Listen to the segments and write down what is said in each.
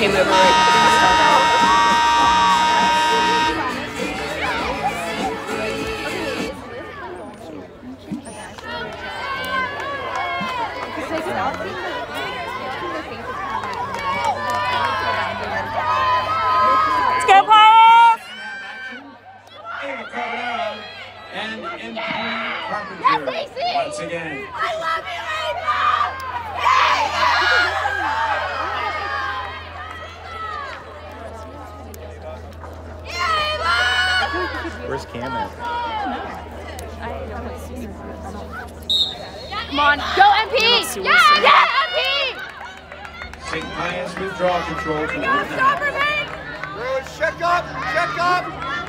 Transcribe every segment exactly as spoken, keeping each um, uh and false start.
game over. Let's go, Paul! And M P Carpenter once again. I love you, Where's Cam at? Come on, go M P! Yeah, yeah, M P! Saint Pius withdraw control to Go, stop her, man! Bruce, check up, check up!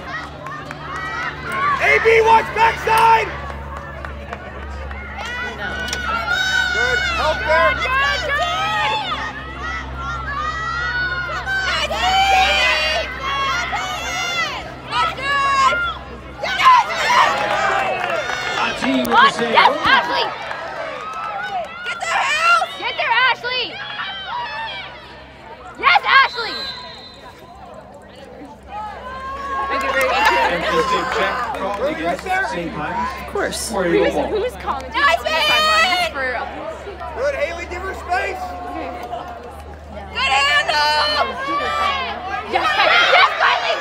A B, watch backside! Good, help there! Good, good! Ati with the What? save. Yes, Ashley! Get there, House! Get there, Ashley! Yes, Ashley! Empty stick check called against Saint Pius. Of course. Where you go? Who's calling? Nice man! For Good, Haley, give her space! Good handle! Yes, Kylie! Yes, Kylie!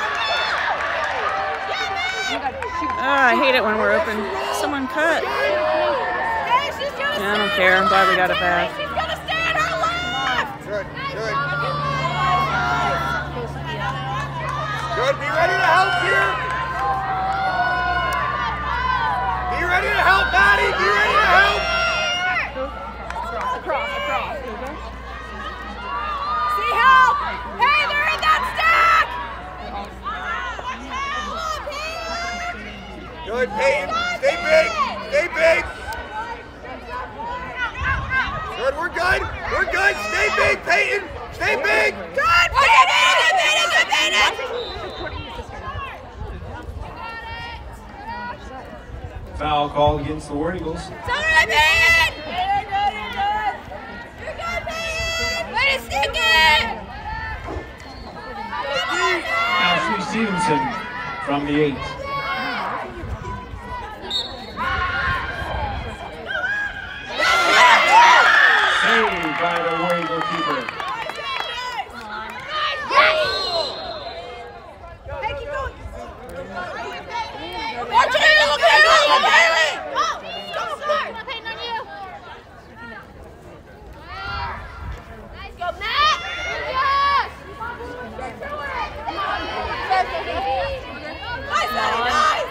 Ah, I hate it when we're open. Someone cut. Hey, she's gonna Yeah, I don't care. I'm glad we got it back. She's gonna stay on her left! Good, good. Good, be ready to help here! Be ready to help, Maddie! Be ready to help! across, across. See help! Hey, they're in that stack! Good, Peyton. Stay big. Stay big. Good, we're good. We're good. Stay big, Peyton. Stay big. Good! Peyton! Peyton! Good, Peyton! Foul call against the War Eagles. It's all right, Peyton! You're good, you're good! You're good, Peyton! Way to stick it! Ashley Stevenson from the eight. Saved by the War Eagle keeper. Watch it, look at it, look at it! Go! Go, Smart! I'm Peyton on you! Nice, go, Matt! Yes! Nice, Maddie, nice!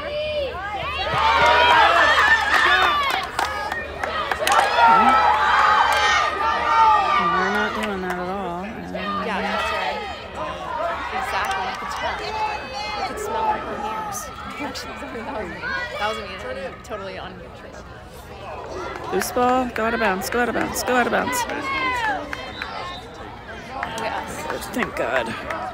We're not doing that at all. Yeah, that's right. Exactly. You could tell. You could smell her perfumes. That was me. That was me. Totally untrue. Loose ball. Go out of bounds. Go out of bounds. Go out of bounds. Yes. Thank God.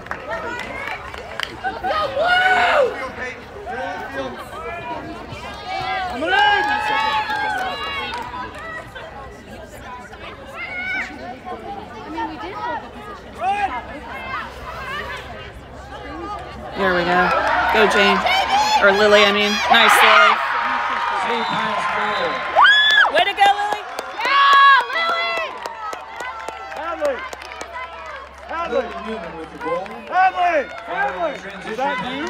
There we go. Go, Jane. Or Lily, I mean. Nice, Lily. Saint Pius goal. Way to go, Lily. Yeah, Lily! Hadley. Hadley. Lily Newman with the goal. Hadley. Following Hadley. transition Is that you?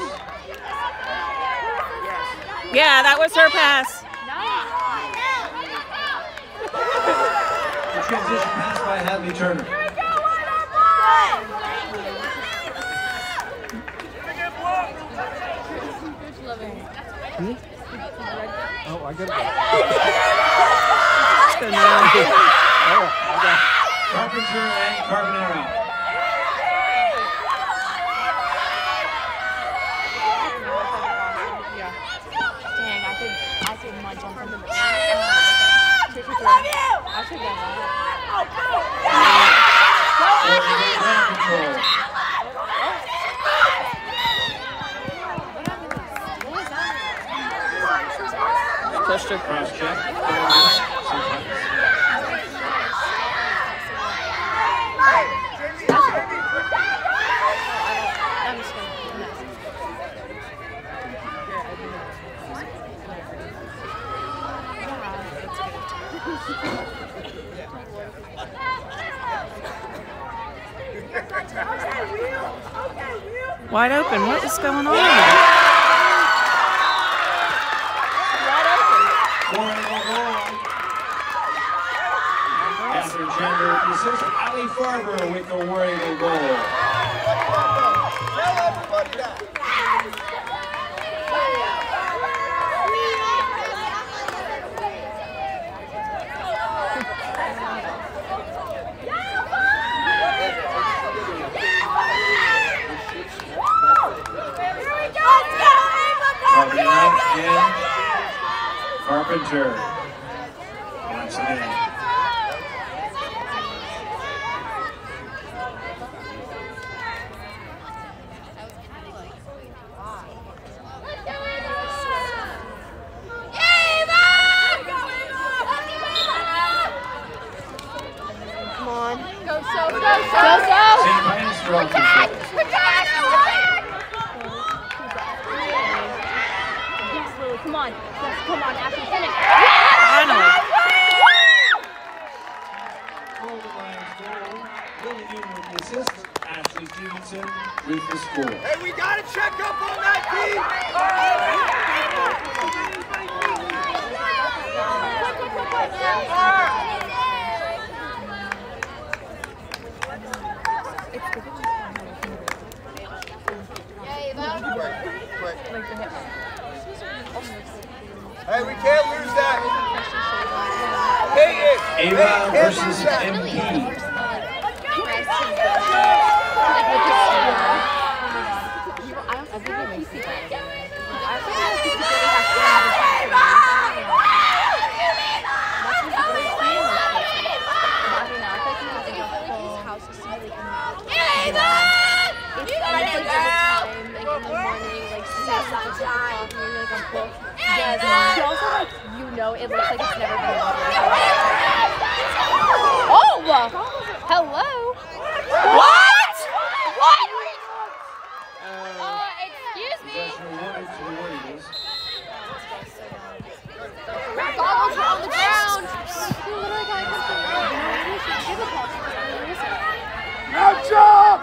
pass. Yeah, that was her pass. The transition pass by Hadley Turner. Oh, I got it. Let's go now. Oh, I got it. Carpenter and Carbonero. Dang, I could, I could munch on something. I love you! I should get that. Oh, go! Ground control. Pushed her. Cross check. Saint Pius. Wide open. What is going on? Catherine Chandler, the assistant, Ali Farber with the War Eagle goal. Tell everybody that. Again, Carpenter. Once again. Come on. Go, so, go, so, go, so. Saint Pius draws the shot. Come on. Yes, come on, Ashley, finish. Finally. Golden Lions goal. Lily Newton with the assist. Ashley Stevenson with the score. Hey, we gotta check up on that team. Hey, we can't lose that. Peyton. Ava Hey, versus can't M lose P. that. Yes, she also, like, you know, it looks like it's never been water. Oh! Hello! What? What? Uh, excuse me! Goggles are on the ground! You literally got Match up!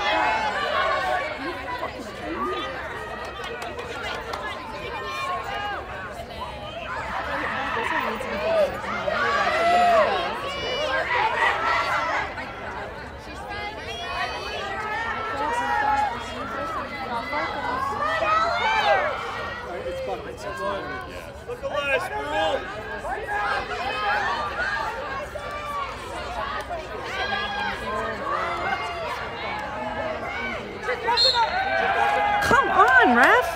Look alive, Squirrel! Come on, ref.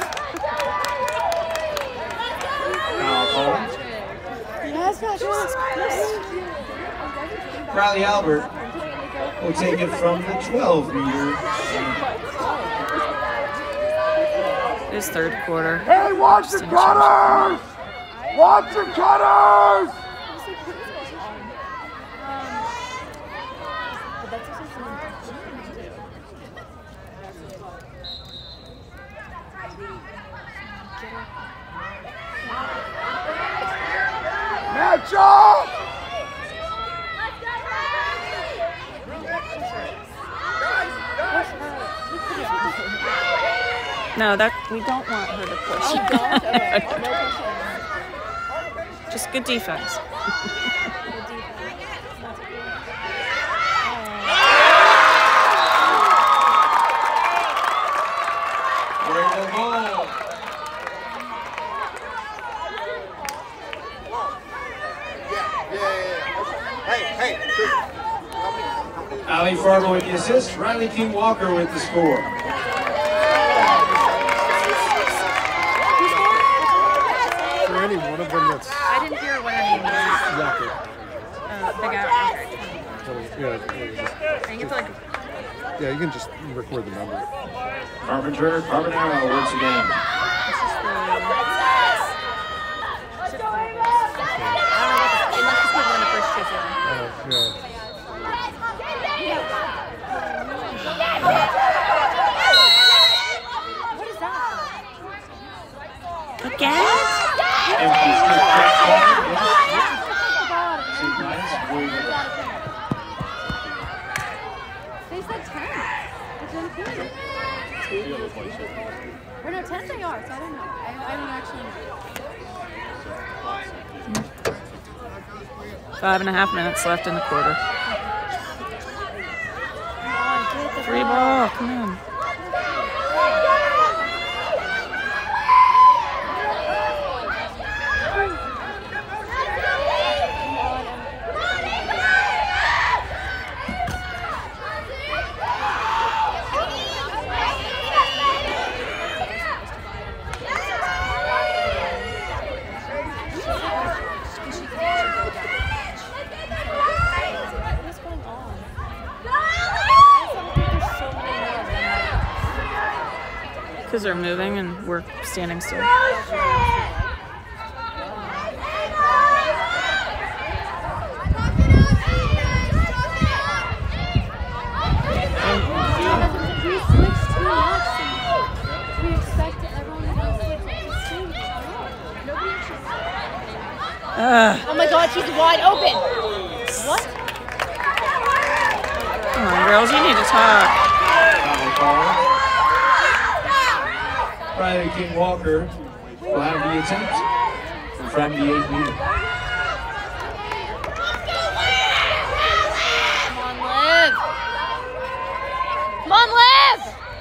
Foul call. Riley Albert will take it from the twelve meter. This third quarter. Hey, watch the cutters! Watch the cutters! Match up! No, that we don't want her to push. Oh, God. Okay. No pushing. Just good defense. Where the goal? Yeah, yeah, yeah. Hey, hey, how many, how many? Ali Farber with the assist. Riley King Walker with the score. For any one of them that's I didn't hear what her name was. Walker. Uh, the guy. Yeah, yeah, just, I think it's like. yeah, you can just record the number. Carpenter, Carbonaro once again. Uh, yeah. Again? Empty stick check call. Or no, ten they are, so I don't know. I, I don't actually know. Five and a half minutes left in the quarter. Come on, get the Free ball, come on. Because they're moving and we're standing still. Uh, Oh my god, she's wide open! What? come on, girls, you need to talk. Foul call. Riley King Walker will have the attempt from the eight meter. Come on, Liv! Come on, Liv!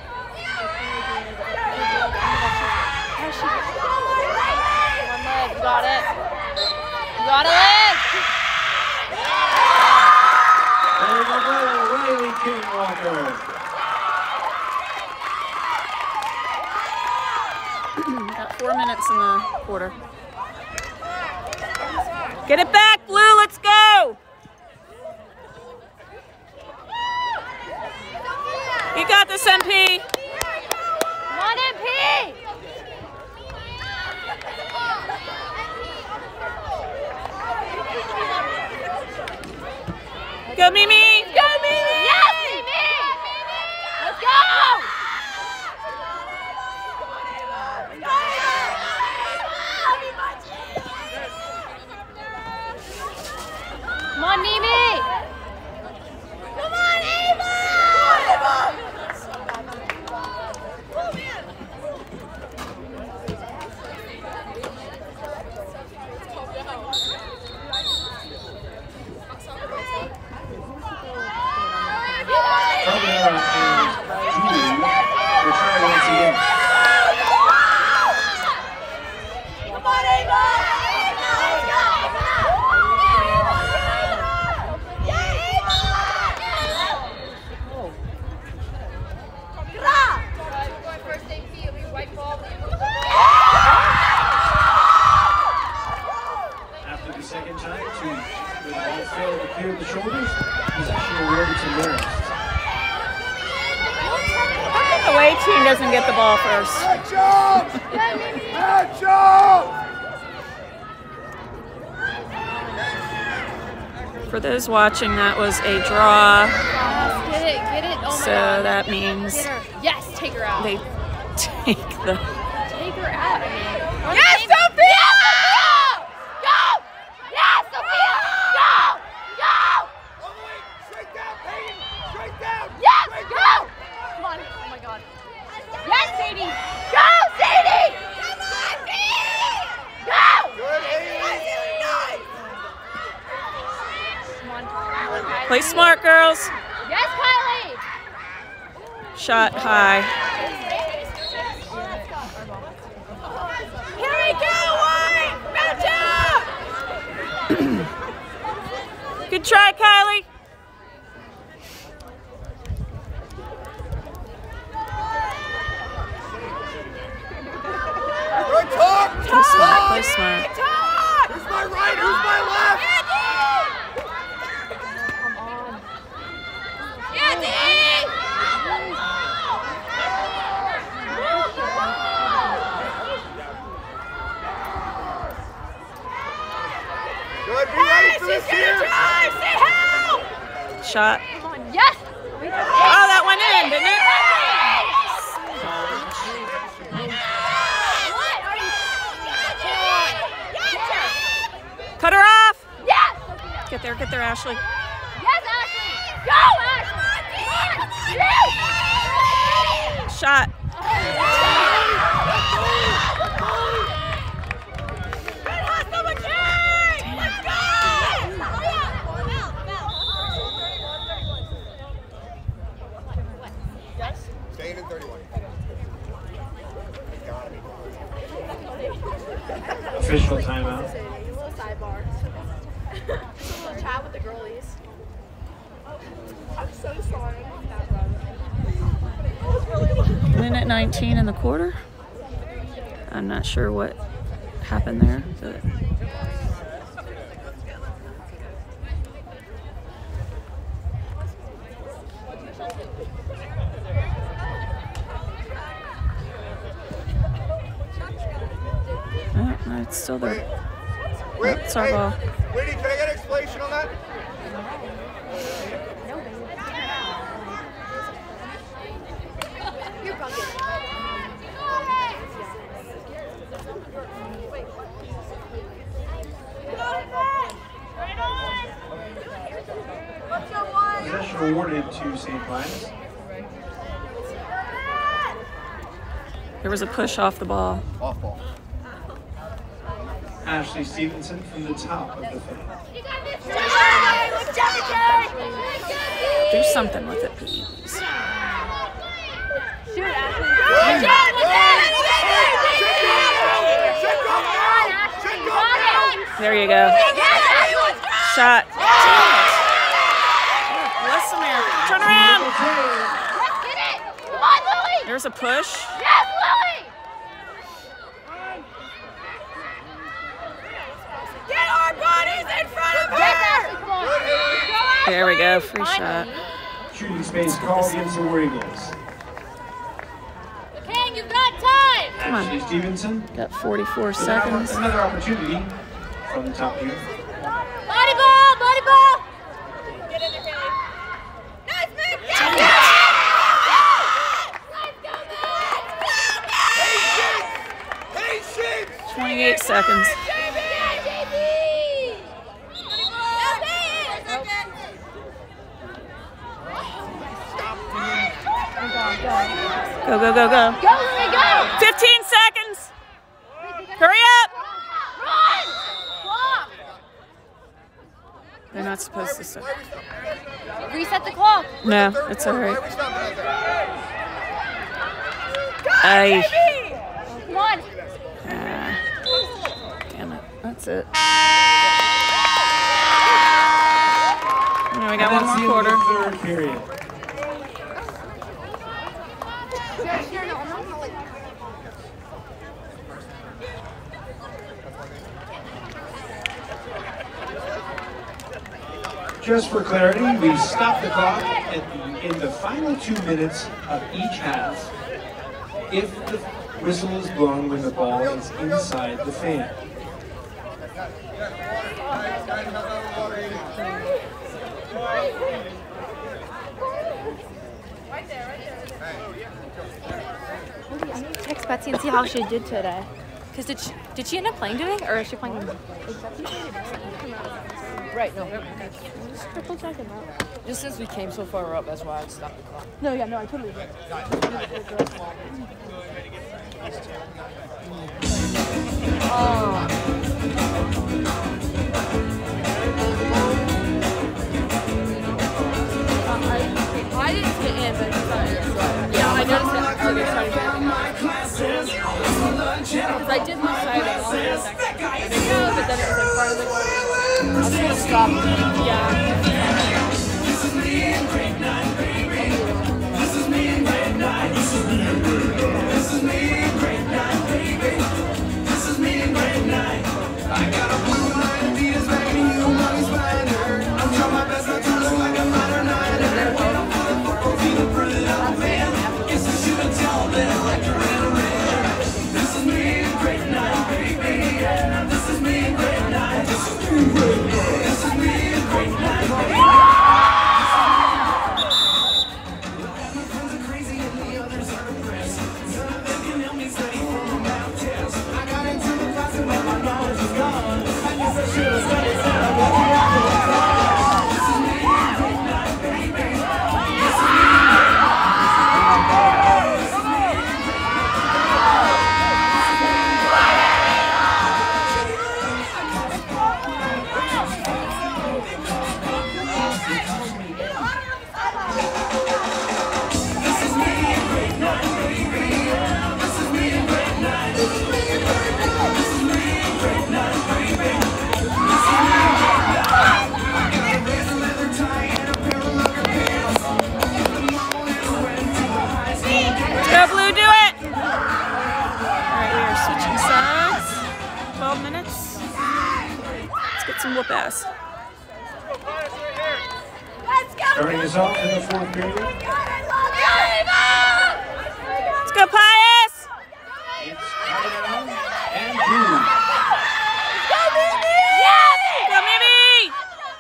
Come on, Liv, you got it. You got it, Liv! There we go, Riley King Walker. Got four minutes in the quarter. Get it back, Blue, let's go! You got this, M P! Come on, M P! Go, Mimi! Go, Mimi! Yes, Mimi! Let's go! Come on, Mimi! Come on, Ava! Carbonara and Julie will try once again. Come on, Ava! After the second time, to the ball failed to clear the shoulders, possession awarded to Marist. How come the away team doesn't get the ball first? Good job! Good job! For those watching, that was a draw, Yes, get it, get it. Oh my so god. that means Get her. Yes, take her out. they take the... Take her out. I mean. Yes, Sophia! Go! Yes, Sophia! Go! Go! Straight down, Peyton! Straight down! Yes, go! Come on. Oh my god. Yes, Sadie. Go, Sadie! Come on, Sadie! Go! Good, Haley! Come on. Kylie. Play smart, girls. Yes, Kylie. Shot high. Here we go, White! Good job! Good try, Kylie. Good talk! Play smart, play smart. Who's my right? Who's my left? Good, be ready for this here! Shot. Come on. Yes. Oh, that went in, didn't it? What are you? Cut her off. Yes. Get there, get there, Ashley. Yes, Ashley. Go, Ashley. Come on. Yes. Shot. official timeout. Sidebar. Just a little chat with the girlies. I'm so sorry. Minute nineteen in the quarter. I'm not sure what happened there, but oh, no, it's still there. Oh, it's our ball. Whitney, can I get an explanation on that? You're bugging. Possession awarded to Saint Pius. There was a push off the ball. Off ball. Ashley Stevenson from the top of the fan. Do something with it, please. Shoot, Ashley. There you go. Shot. Lessimere, turn around. There's a push. Yes, Lily! Get our bodies in front of her! There we go, free shot. Shooting space called against the War Eagles. King, you've got time! Come on. Ashley Stevenson. Got forty-four with seconds. Another opportunity from the top here. Body ball, body ball! Get in there, Haley. Nice move! Yes! Let's go, man! Patience! twenty-eight seconds. Go, go, go, go. Go, Lily, go! fifteen seconds. Hurry up. Run! Clock! They're not supposed to stop. Reset the clock. No, it's all right. Why are we stopping right there? I, Come on. ah, damn it. That's it. Now we got And one that's more the end quarter. of the third period. Just for clarity, we stop the clock at the, in the final two minutes of each half if the whistle is blown when the ball is inside the fan. I need to text Betsy and see how she did today. Cause did she did she end up playing today, or is she playing? Right, no. Just triple checking that. Just since we came so far up, that's why I stopped the clock. No, yeah, no, I totally did. I didn't get in, but it's fine. Yeah, I noticed it. Oh, they started getting Because I did lose sight of all the second. But then it was like part of the I was going to stop. yeah. get some whoop ass. Starting us off in the fourth period. Let's go, Pius! It's Cardinal and Drew. Go, Mimi!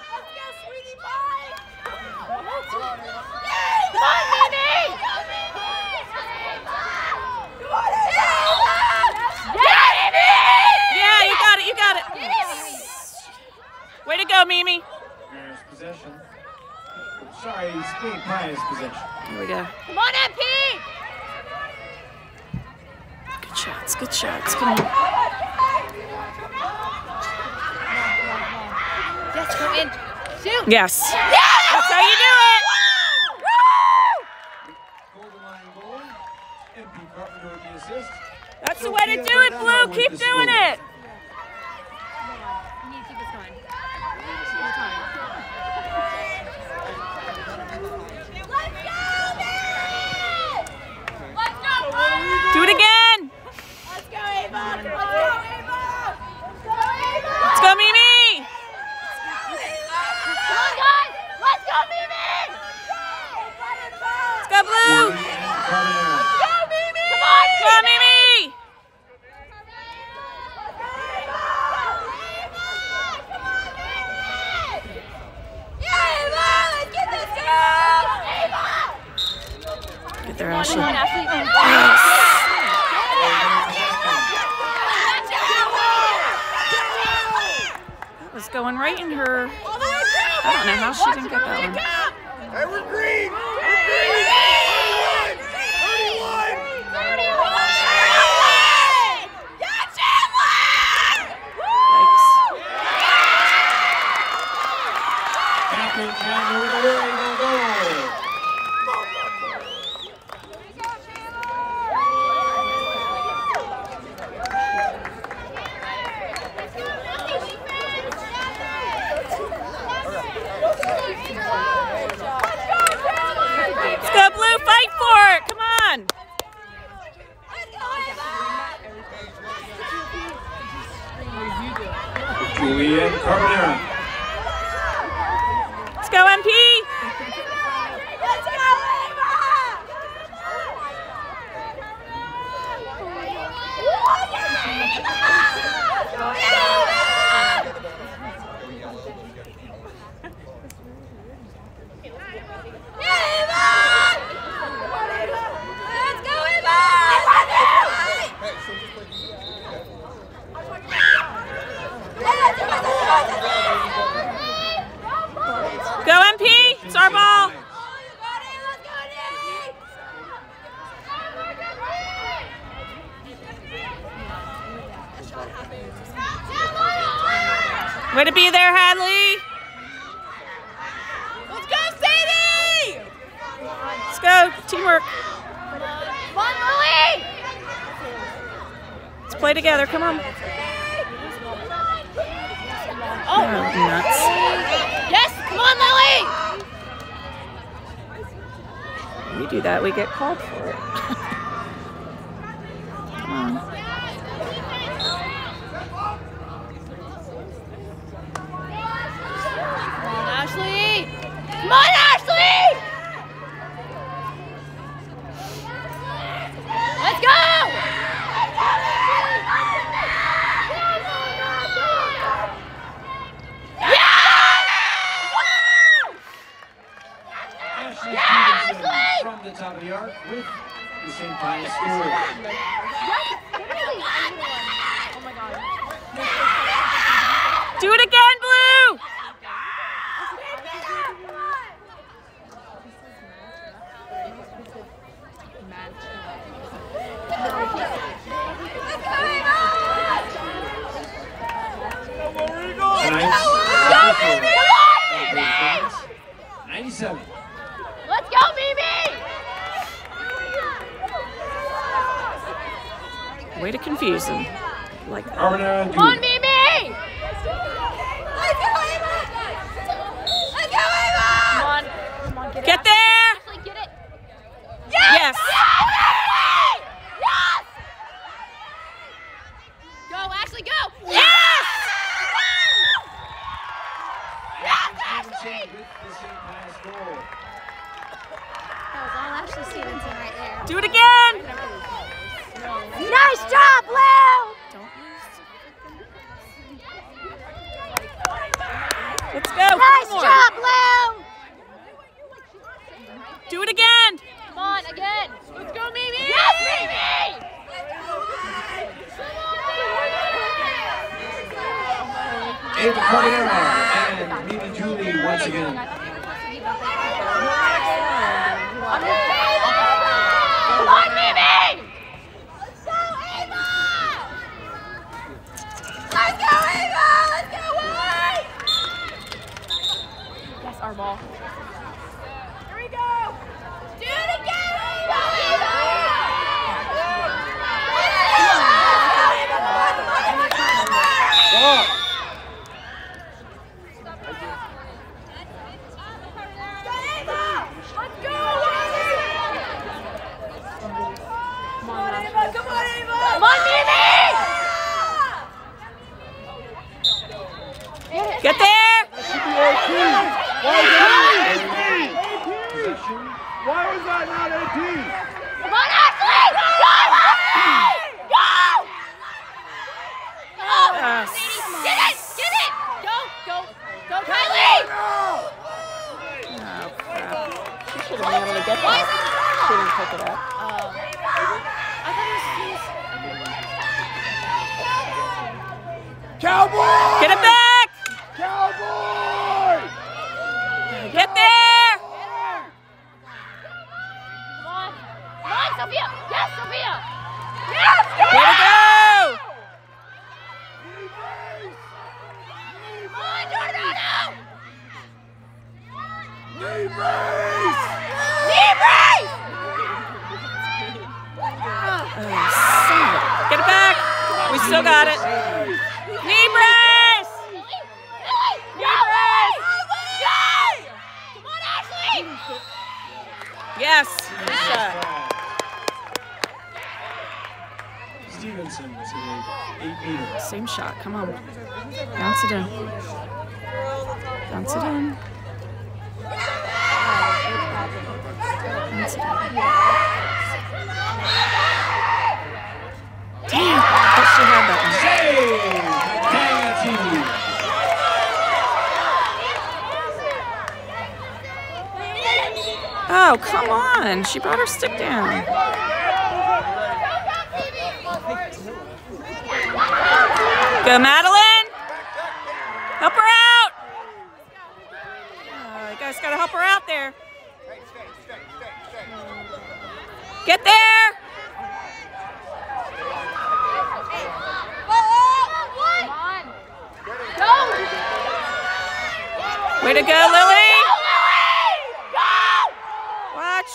Yeah, you got it, you got it. Way to go, Mimi. Mariners possession. Sorry, it's being Pius possession. Here we go. Come on, M P! Good shots, good shots. Come on. Yes, go in. Shoot. Yes. That's how you do it. Golden line goal. M P Carpenter with the assist. That's the way to do it, Blue. Keep doing it. You need to keep this going. Do it again. Let's go, Ava! Let's go, Ava! Let's go, Mimi. Come on, guys! Let's go, Mimi! Let's go, Blue. Corey and Cardinal. Go, Mimi! Come on, Come on, Mimi. Yeah, Ava! Let's get this girl! Ava! Get there, Ashley. Come on, Ashley. That was going right in her. I don't know how she didn't get that one. Hey, we're green! We're green! thirty-one! Thanks. Catherine Chandler with a very good goal. Let's go, Blue. Fight for it. Come on. Juliet Carbonera. Let's go, M P. Let's go, Go, M P. It's our ball. Way to be there, Hadley. Let's go, Sadie! Let's go. Teamwork. Come on, Lily! Let's play together. Come on. Oh, nuts. yes! Come on, Lily! We do that, we get called for it. Come on. Come on, Ashley! Come on, Ashley! Let's go! Ashley Stevenson from the top of the arc with the Saint Pius score. Do it again, Blue! Tonight's ninety-seven. Let's go, Mimi! Way to confuse them. Like that. Carbonera and Come on, Dewey. Mimi! Let's go, Ava! Let's go, Ava! Come on. Come on, get it. Get there! Ashley, get it. Yes! Yes! Go, Ashley, go! Yes! missing pass goal. That was all Ashley Stevenson right there. Do it again! Nice job, Lou! Don't lose. Let's go. Nice Four more. job, Lou! Do it again. Come on, again. Let's go, Mimi! Yes, Mimi! Ava Carbonero and Mimi Julie once again. Come on, Mimi! Let's go, Ava! Let's go, Ava! Let's go, White! Yes, our ball. Here we go! Do it again, Ava! Ava! Stop. Come on, Ava! Come on, Mimi! Get there. Possession. Why was that not eighteen? Come on, Ashley! Go, Ashley! Go! Go! Yes. Get it! Get it! Go, go, go, Kylie! Oh, crap. She should have been able to get that. She didn't pick it up. Um, I thought it was Steve's. Cowboy! Get it back. Cowboy! Get there. Come on. Come on, Sophia. Yes, Sophia. Yes! Go! Way to go. Come on, Giordano! Knee brace! Knee brace! Oh, son of a- Get it back. We still got it. Knee brace. Knee brace! Go! Come on, Ashley! Yes. Good shot. Stevenson was hit eight meters. Same shot. Come on. Bounce it in. Bounce it in. Bounce it in. Damn. I thought she had that one. Save! Tagliatini. Oh, come on. She brought her stick down. Go, Madeline. Help her out. Oh, you guys got to help her out there. Get there. Way to go, Lily. Watch.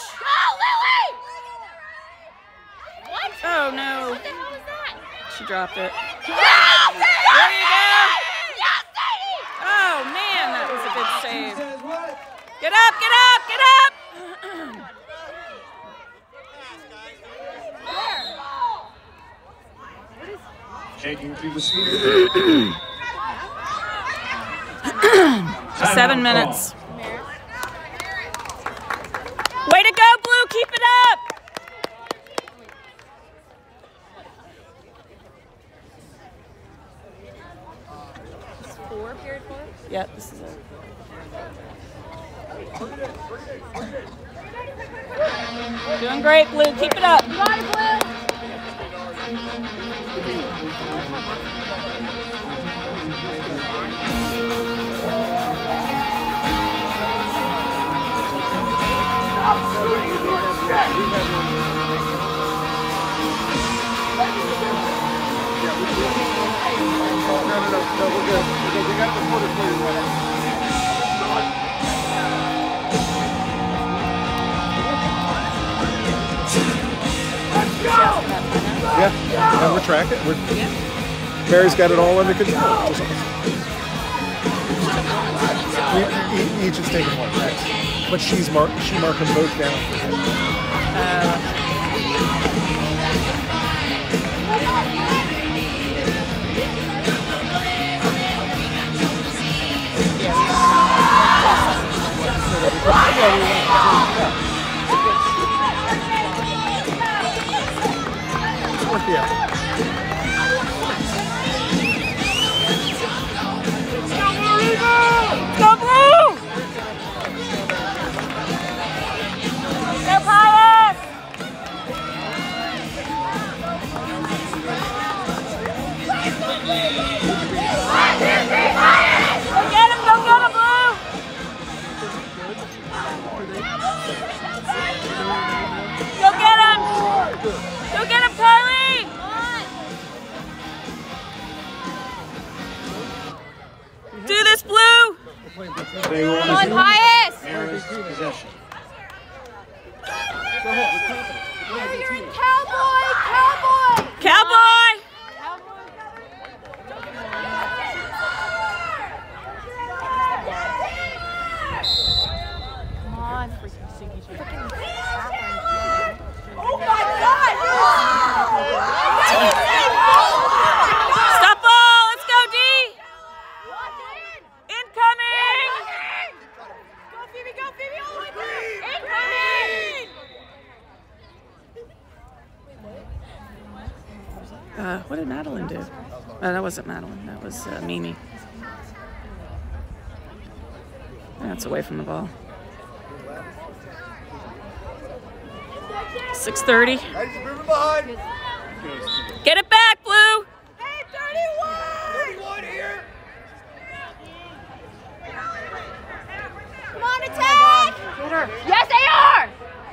Oh, no. What the hell was that? She dropped it. There There you go. Yes, Sadie! Oh, man, that was a good save. Says what? Get up, get up, get up. Shaking through the speed. Seven minutes. Way to go, Blue. Keep it up. Four, period four? Yep, this is it. Doing great, Blue. Keep it up. You got it, Blue. No, no, no, no, we're good. We're good. We got the quarter for you. Yeah, and we're tracking. We're, Mary's got it all under control. Just, e- e- each is taking one, but she's mark, she marked them both down. Uh, Yeah. Go Blue! Go Pirates! Go get him! Go get him, Blue! Go get him! Go get him, Kylie! Do this, Blue! They will Come on, resume Pius! Mariners possession. Cowboy! Cowboy! Cowboy! Come on. Freaking Oh my God! Stop ball! Let's go, D! Incoming! Go Phoebe! Go Phoebe! All the way through! Incoming! Uh, what did Madeline do? Oh, that wasn't Madeline. That was uh, Mimi. That's away from the ball. six thirty. moving behind. Get it back, Blue! Hey, thirty-one! thirty-one here. Come on, attack! Get her. Yes, they are!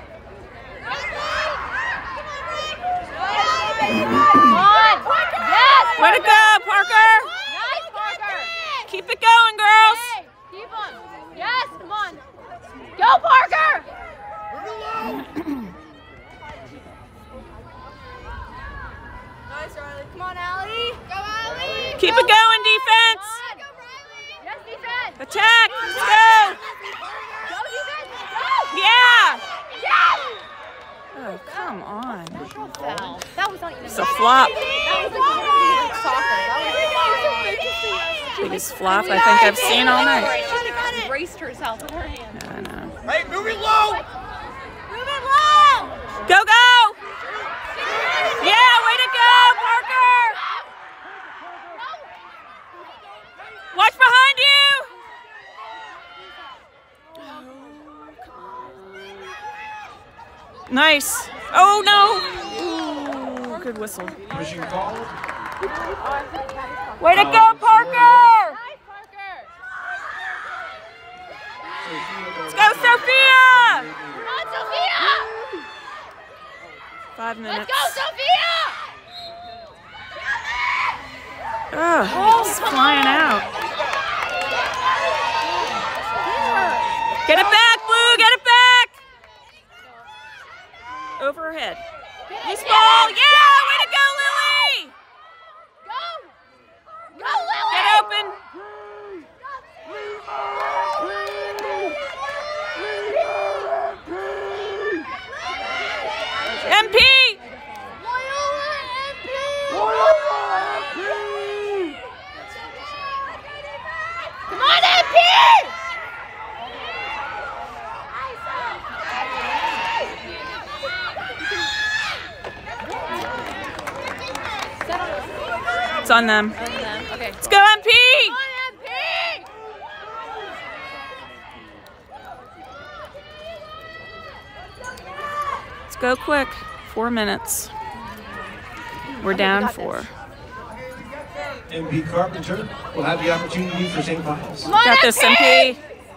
Come on! Yes! Way to go, Parker! Nice, Parker! Keep it going, girls! Hey, keep on. Yes, come on. Go, Parker! Nice, Riley. Come on, Allie. Go, Allie. Keep it going, defense! Go, Riley. Yes, defense! Attack! Let's go! Go, defense! Go! Yeah! Yes! Oh, come on. Foul. That was not even It's a flop. That was like soccer. That was Biggest flop I think I've seen all night. She braced herself with her hand. I know. Hey, move it low. Move it low. Go, go! Yeah, way to go, Parker! Watch behind you! Nice. Oh, no. Ooh, good whistle. Mission called. Way to go, Parker! Let's go, Sophia! Come on, Sophia! Five minutes. Let's go, Sophia! Oh, it's flying out. Get it back, Blue! Get it back! Over her head. Loose ball! Yeah! Way to go, Lily! Go! Go, Lily! Get open! M P! Come on, M P! It's on them. Okay. Let's go, M P! Come on, M P! Let's go quick. Four minutes. We're down four. M P Carpenter will have the opportunity for Saint Pius. Come on, Got this, M P.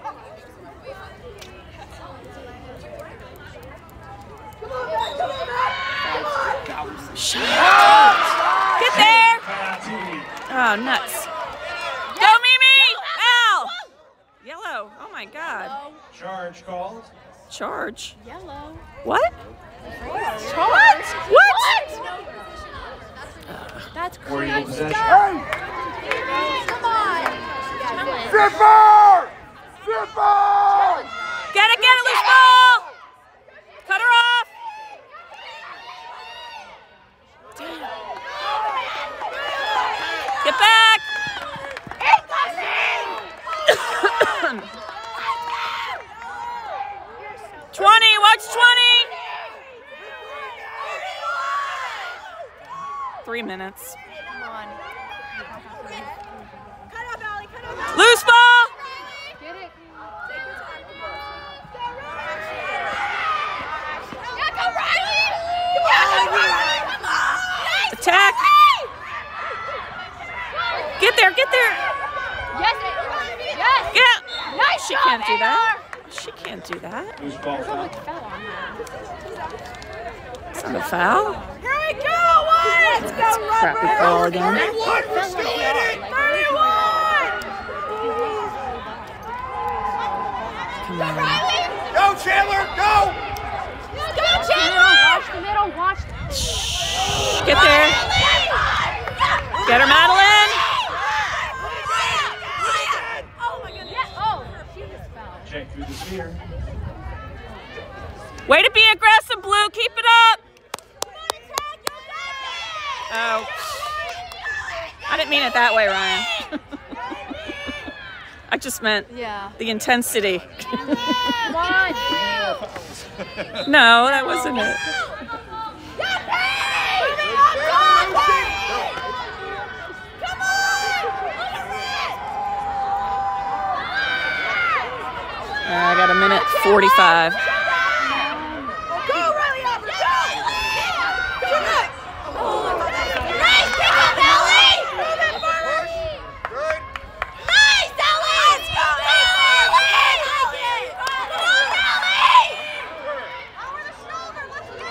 Shot! Get there! Oh, nuts. Go, Mimi! Ow! Yellow. Oh, my God. Charge called. Charge. Yellow. What? Charge? What? That's War Eagle crazy. possession. Come on. Zipper! Zipper! Get it, get it, loose ball! Cut her off! Get back! minutes. Come on. Cut up, Allie. Cut up, Allie. Loose ball! Get it. Take your time. Come on. Yeah, go Riley! Yeah, go Riley! Come on! Nice, Attack! Riley! Get there, get there! Yes. Yes. Get out! Nice She job, can't do A R. that. She can't do that. Loose ball foul. Fell on her. It's not a foul. Here we go, one! Let's go, Crappy call again. thirty-one, we're still in it. thirty-one! Come on. Go, Chandler, go! Go, Watch the middle. Watch. Shh, get there. Get her, Madeline. Oh my goodness. Yeah. Oh, she just fell. Check through the sphere. Way to be aggressive, Blue. Keep it up. Oh. I didn't mean it that way, Ryan. I just meant Yeah. the intensity. Come on. No, that wasn't it. I got a minute forty-five. Go, Riley Aubrey, go! Come on! Nice pick up, Ellie! Move it forward! Good. Nice, Ellie! Let's go, Ellie! Come on, Ellie! Over the shoulder, let's go!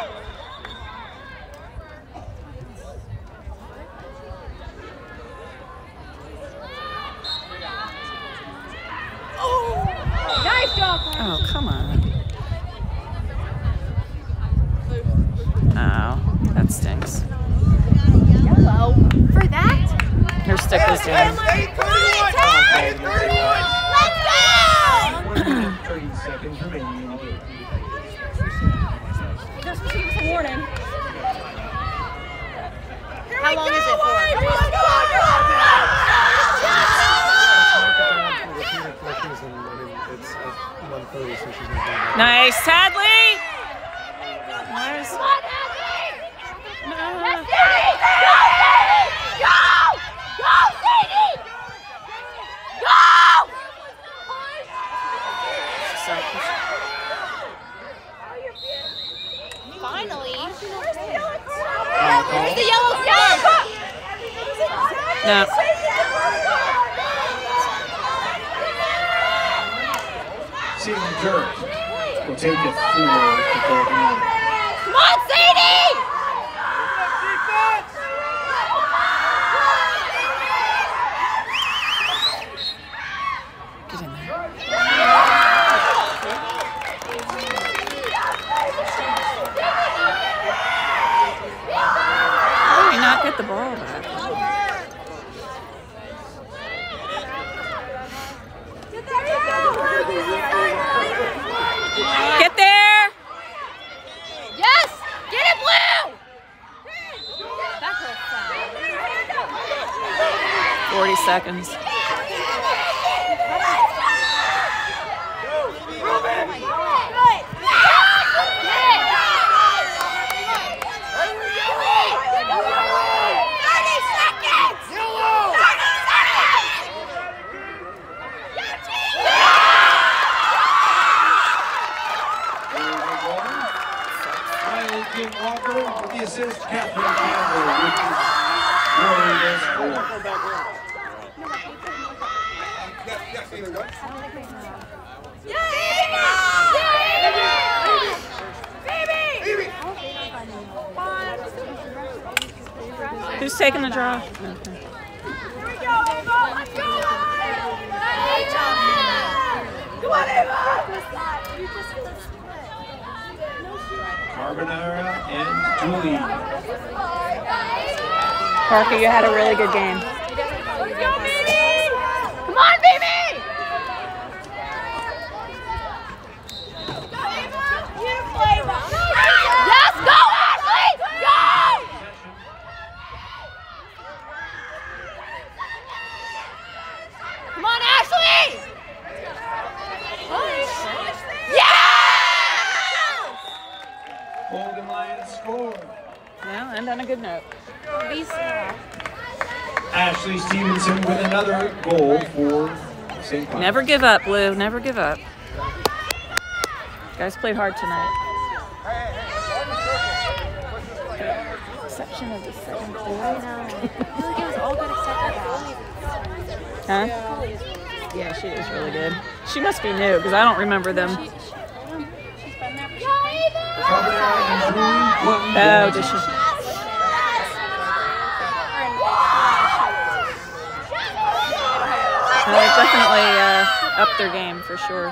Nice job. Oh, come on. Oh, that stinks. Yellow. For that? Her stick was down. Stay thirty-one. Stay at thirty-one. Let's go! One minute, thirty seconds remaining in the game. Just to give us a warning. Here How we long go, is it for? Warren! Come on, come on, come on! Nice, Sadly. Nice. Come on, Ellie! No. Yes, Sadie! Go, Sadie! Go! Go, Sadie! Go! Finally. Where's the yellow card? Where's the yellow card? No. Seeing Dirk will take it for the Golden Eagles. Come on, Sadie! Get in there. How do we not get the ball back? Get there! Yes! Get it, Blue! That girl fell. forty seconds. thirty seconds! Yellow. thirty seconds! Riley Kim Walker with the assist. Catherine Campbell with the Warriors score. Yes, yes, either way. Baby. Who's taking the draw? Okay. Here we go, Ava! Let's go, Ava! Come on, Ava! Carbonara and Julie. Parker, you had a really good game. Let's go, baby! Come on, baby! Go, Ava! Beautiful, Ava! Yes, go, Ashley! Go! Come on, Ashley! Yeah! Golden Lions score. Well, and on a good note. These, uh, Ashley Stevenson with another goal for Saint Cloud. Never give up, Blue. Never give up. Guys played hard tonight. Exception of the second quarter. I know. I feel like it was all good except for Huh? that. Yeah, she is really good. She must be new because I don't remember them. She, she, she's been there, but she Oh, did she? Uh, they've definitely uh, upped their game for sure.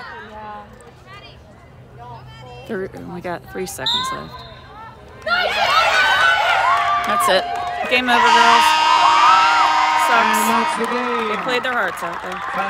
Three, we got three seconds left. That's it. Game over, girls. Sucks. And that's the game. They played their hearts out there.